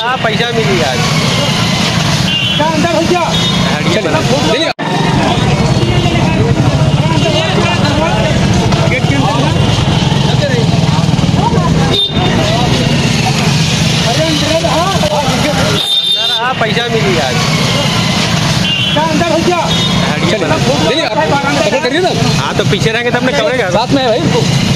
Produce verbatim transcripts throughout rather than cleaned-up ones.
हाँ पैसा मिली आज अंदर हो गया पैसा मिली आज अंदर हो गया करिए ना। हाँ तो पीछे रहेंगे तब ना करेगा साथ में है भाई।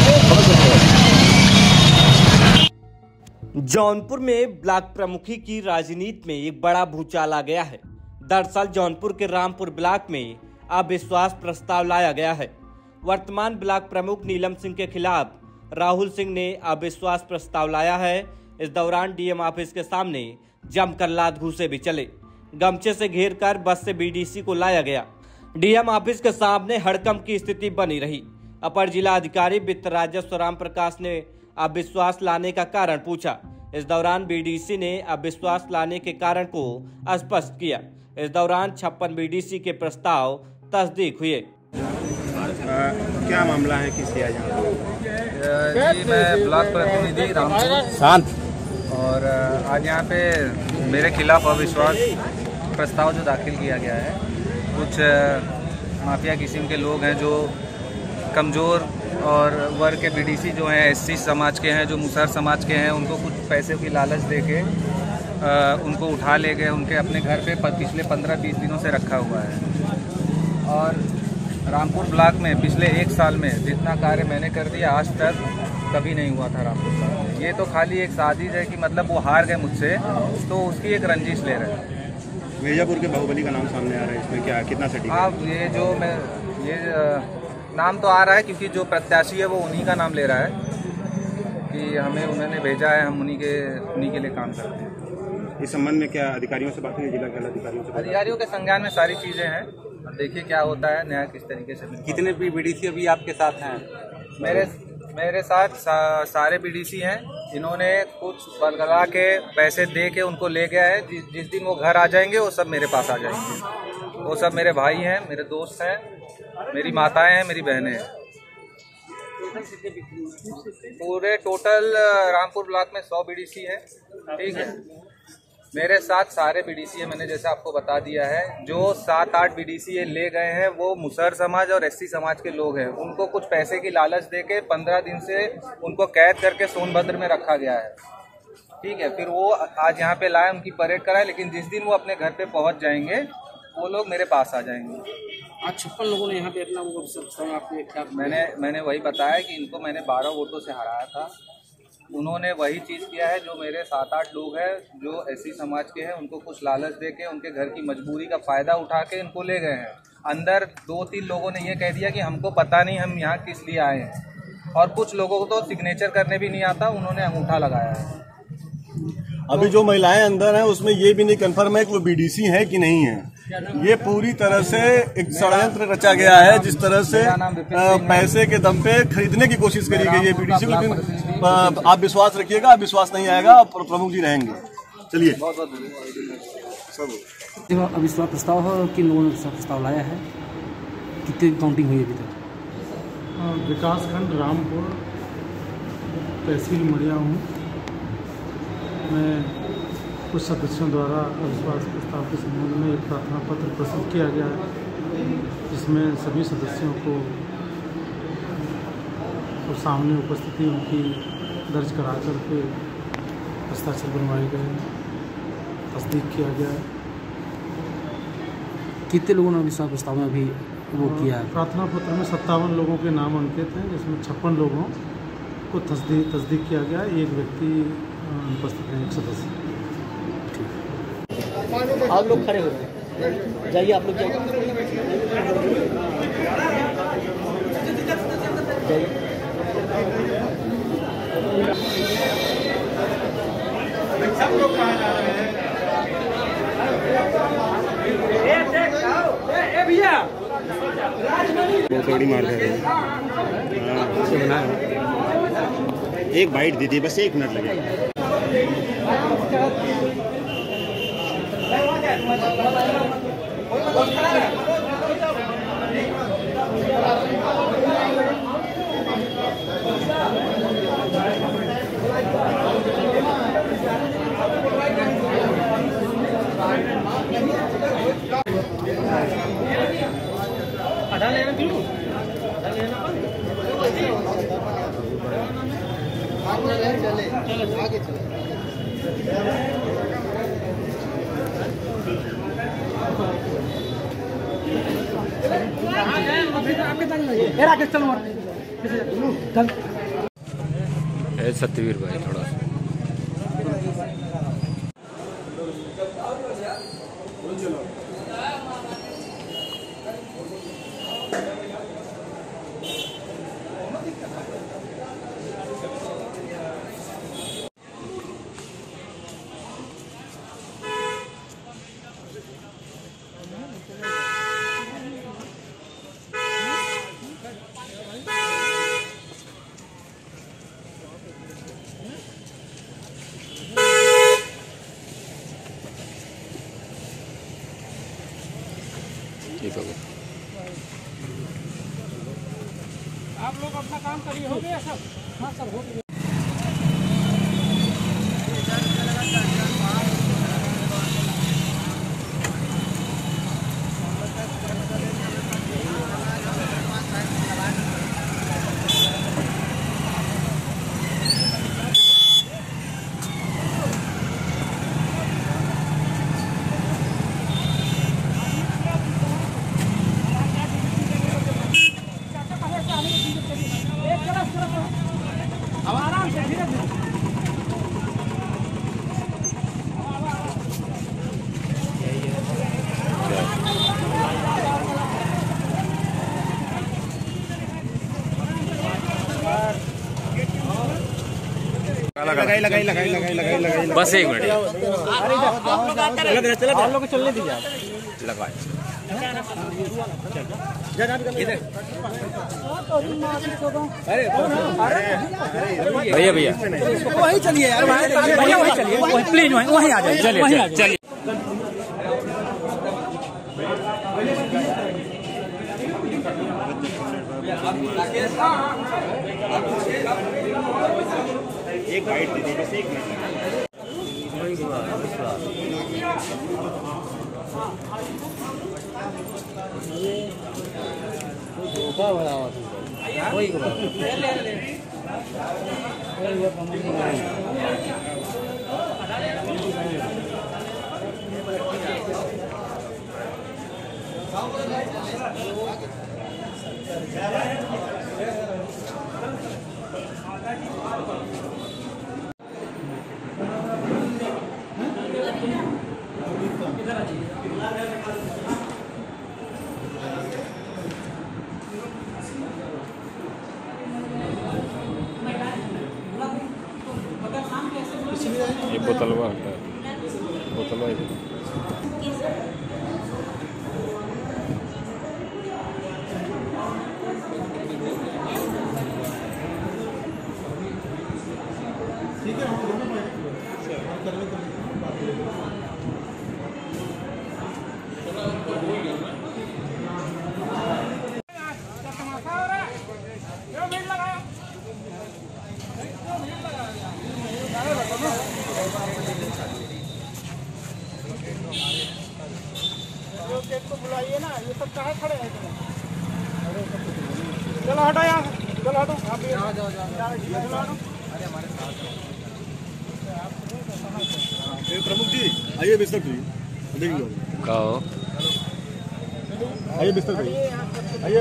जौनपुर में ब्लॉक प्रमुखी की राजनीति में एक बड़ा भूचाल आ गया है। दरअसल जौनपुर के रामपुर ब्लॉक में अविश्वास प्रस्ताव लाया गया है। वर्तमान ब्लॉक प्रमुख नीलम सिंह के खिलाफ राहुल सिंह ने अविश्वास प्रस्ताव लाया है। इस दौरान डीएम ऑफिस के सामने जमकर लात घूसे भी चले। गमछे से घेर कर बस से बीडीसी को लाया गया। डीएम ऑफिस के सामने हड़कंप की स्थिति बनी रही। अपर जिला अधिकारी वित्त राजस्व राम प्रकाश ने अविश्वास लाने का कारण पूछा। इस दौरान बीडीसी ने अविश्वास लाने के कारण को स्पष्ट किया। इस दौरान छप्पन बीडीसी के प्रस्ताव तस्दीक हुए। क्या मामला है, किस लिया जी मैं ब्लॉक प्रतिनिधि रामपुर शांत और आज यहाँ पे मेरे खिलाफ अविश्वास प्रस्ताव जो दाखिल किया गया है, कुछ माफिया किस्म के लोग हैं जो कमज़ोर और वर्ग के बीडीसी जो हैं एससी समाज के हैं, जो मुसहर समाज के हैं, उनको कुछ पैसे की लालच देके उनको उठा ले गए। उनके अपने घर पे पिछले पंद्रह बीस दिनों से रखा हुआ है। और रामपुर ब्लॉक में पिछले एक साल में जितना कार्य मैंने कर दिया आज तक कभी नहीं हुआ था रामपुर ब्लॉक में। ये तो खाली एक साजिश है कि मतलब वो हार गए मुझसे, तो उसकी एक रंजिश ले रहे हैं। मिर्जापुर के बाहुबली का नाम सामने आ रहा है, इसमें क्या कितना सटीक है? आप ये जो मैं ये नाम तो आ रहा है क्योंकि जो प्रत्याशी है वो उन्हीं का नाम ले रहा है कि हमें उन्होंने भेजा है, हम उन्हीं के उन्हीं के लिए काम करते हैं। इस संबंध में क्या अधिकारियों से बात हुई, जिला के अधिकारियों से? अधिकारियों के संज्ञान में सारी चीज़ें हैं। देखिए क्या होता है, न्याय किस तरीके से। कितने बीडीसी अभी आपके साथ हैं? मेरे मेरे साथ सा, सारे बीडीसी हैं। इन्होंने कुछ बलगला के पैसे दे के उनको ले गया है। जिस जिस दिन वो घर आ जाएंगे वो सब मेरे पास आ जाएंगे। वो सब मेरे भाई हैं, मेरे दोस्त हैं, मेरी माताएं हैं, मेरी बहनें हैं। पूरे टोटल रामपुर ब्लॉक में सौ बीडीसी हैं, ठीक है। मेरे साथ सारे बीडीसी है, मैंने जैसे आपको बता दिया है। जो सात आठ बीडीसी ले गए हैं वो मुसहर समाज और एससी समाज के लोग हैं। उनको कुछ पैसे की लालच देके पंद्रह दिन से उनको कैद करके सोनभद्र में रखा गया है, ठीक है। फिर वो आज यहाँ पे लाए, उनकी परेड कराए, लेकिन जिस दिन वो अपने घर पे पहुँच जाएंगे वो लोग मेरे पास आ जाएंगे। आज छप्पन लोगों ने यहाँ पे अपना वो सब आपने मैंने मैंने वही बताया कि इनको मैंने बारह वोटों से हराया था। उन्होंने वही चीज़ किया है जो मेरे सात आठ लोग हैं जो एससी समाज के हैं, उनको कुछ लालच देके उनके घर की मजबूरी का फ़ायदा उठा के इनको ले गए हैं। अंदर दो तीन लोगों ने ये कह दिया कि हमको पता नहीं हम यहाँ किस लिए आए हैं, और कुछ लोगों को तो सिग्नेचर करने भी नहीं आता, उन्होंने अंगूठा लगाया है। अभी जो महिलाएं अंदर हैं उसमें ये भी नहीं कंफर्म है कि वो बीडीसी हैं कि नहीं है। ये पूरी तरह से एक षड्यंत्र रचा गया है, जिस तरह से पैसे के दम पे खरीदने की कोशिश करी गई है बीडीसी। लेकिन आप विश्वास रखिएगा, आप विश्वास नहीं आएगा, प्रमुख जी रहेंगे। चलिए सब अविश्वास प्रस्ताव है, किन लोगों ने प्रस्ताव लाया है, कितनी काउंटिंग हुई अभी तक? विकास खंड रामपुर, तहसील मड़िया हूँ मैं। कुछ सदस्यों द्वारा अविश्वास प्रस्ताव के संबंध में एक प्रार्थना पत्र प्रस्तुत किया गया है, जिसमें सभी सदस्यों को तो सामने उपस्थिति उनकी दर्ज करा करके हस्ताक्षर बनवाए गए, तस्दीक किया गया है। कितने लोगों ने अविश्वास प्रस्ताव में अभी वो किया है? प्रार्थना पत्र में सत्तावन लोगों के नाम अंकित हैं, जिसमें छप्पन लोगों को तस्दीक तस्दीक किया गया है। एक व्यक्ति उपस्थित है, एक सदस्य। आप लोग खड़े हो गए, जाइए आप लोग जाइए। सब लोग कहाँ जा रहे हैं? भैया थोड़ी मार दे। एक बाइट दीजिए, बस एक मिनट लगेगा। चले आगे चले सतवीर भाई थोड़ा ठीक हो गया। आप लोग अपना काम करिए, हो गया सब? हाँ सब हो गया। लगाई लगाई लगाई लगाई लगाई लगाई बस एक मिनट आप लोग को चलने दीजिए। लगाए भैया भैया वहीं चलिए यार, भैया वहीं चलिए, प्लीज वहीं वहीं आ जाइए, चलिए चलिए। एक बाइट दे दी बस एक मिनट ये बोतलवा है, बोतलवा है। को बुलाइए ना, ये सब कहाँ खड़े हैं? चलो हटो यहाँ, चलो हटो, आप भी जाओ जाओ जाओ, चलो हटो। प्रमुख जी आइए बिस्तर जी, देख लो कहो आइए बिस्तर आइए।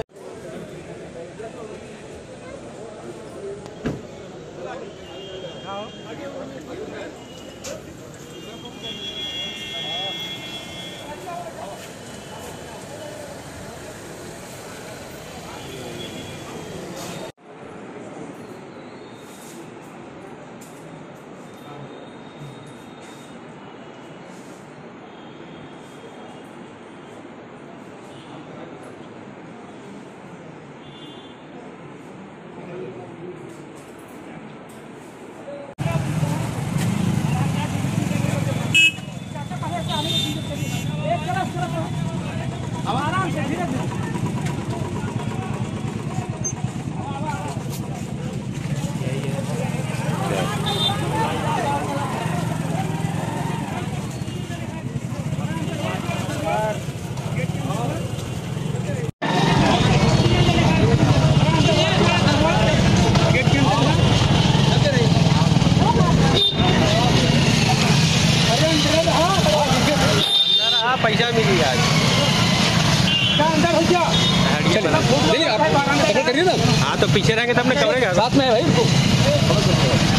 हाँ तो पीछे रहेंगे तो अपने कमरे के साथ में है भाई।